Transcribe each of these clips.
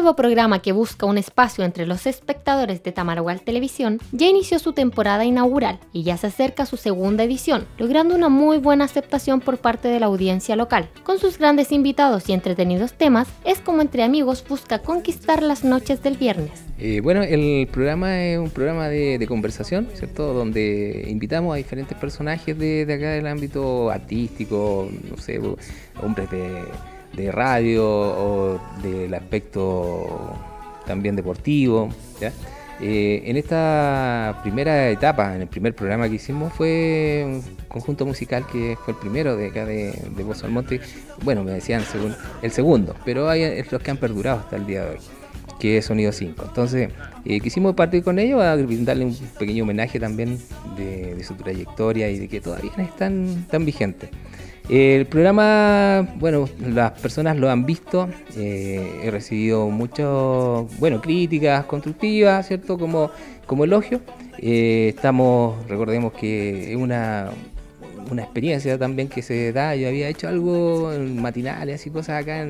nuevo programa que busca un espacio entre los espectadores de Tamaragual Televisión ya inició su temporada inaugural y ya se acerca a su segunda edición, logrando una muy buena aceptación por parte de la audiencia local. Con sus grandes invitados y entretenidos temas, Es como entre amigos busca conquistar las noches del viernes. Bueno, el programa es un programa de conversación, ¿cierto? Donde invitamos a diferentes personajes de acá del ámbito artístico, no sé, hombres de radio o del aspecto también deportivo, ¿ya? En esta primera etapa, en el primer programa que hicimos, fue un conjunto musical que fue el primero de acá de Pozo Almonte. Bueno, me decían el segundo, pero hay los que han perdurado hasta el día de hoy, que es Sonido 5. Entonces, quisimos partir con ellos a darle un pequeño homenaje también de su trayectoria y de que todavía están tan vigentes. El programa, bueno, las personas lo han visto, he recibido muchas, críticas constructivas, ¿cierto? Como elogio. Recordemos que es una experiencia también que se da. Yo había hecho algo en matinales y cosas acá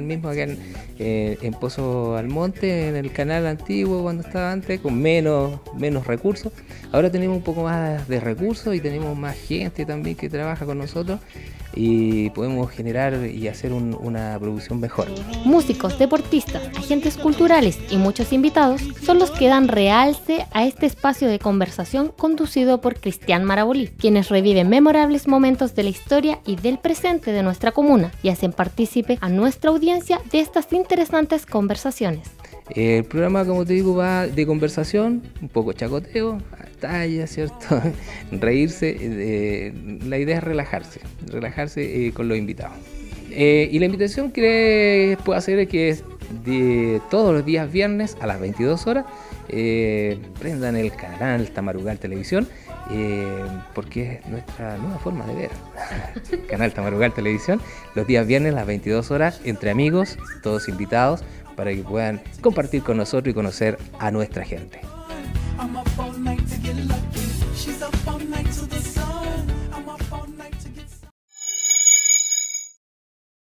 en Pozo Almonte, en el canal antiguo cuando estaba antes, con menos recursos. Ahora tenemos un poco más de recursos y tenemos más gente también que trabaja con nosotros y podemos generar y hacer una producción mejor. Músicos, deportistas, agentes culturales y muchos invitados son los que dan realce a este espacio de conversación conducido por Cristian Marabolí, quienes reviven memorables momentos de la historia y del presente de nuestra comuna y hacen partícipe a nuestra audiencia de estas interesantes conversaciones. El programa, como te digo, va de conversación, un poco chacoteo, talla, ¿cierto? Reírse. La idea es relajarse con los invitados. Y la invitación que puedo hacer es que es de todos los días viernes a las 22 horas. Prendan el canal Tamaragual Televisión, porque es nuestra nueva forma de ver. Canal Tamaragual Televisión, los días viernes a las 22 horas, entre amigos, todos invitados, para que puedan compartir con nosotros y conocer a nuestra gente. I'm up all night to get lucky. She's up all night to the sun.